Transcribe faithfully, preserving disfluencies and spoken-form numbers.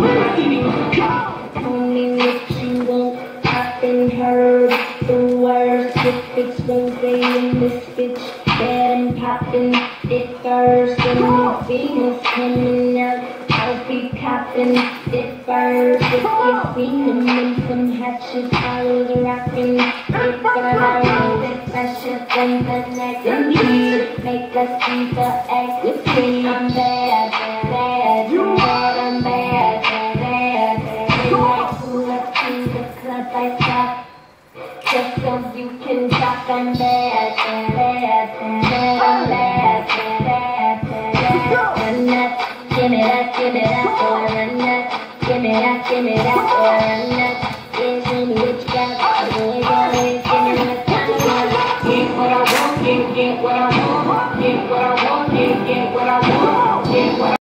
Only if you won't happen heard the worst. If it's Wednesday in this bitch, dead and poppin' it first. And if Venus coming out, I'll be copping it first. If you seen them in some hatches, I was rockin' it first. If I should then the next beat, make us see the X. I'm bad, bad, bad, I'm bad, bad, bad. When I pull up to the club, I stop just so you can talk. I'm bad, bad, bad, bad, I'm bad, bad, bad, bad. Run that, give me that, give me that, boy, run that. Give me that, give me that, boy, run that.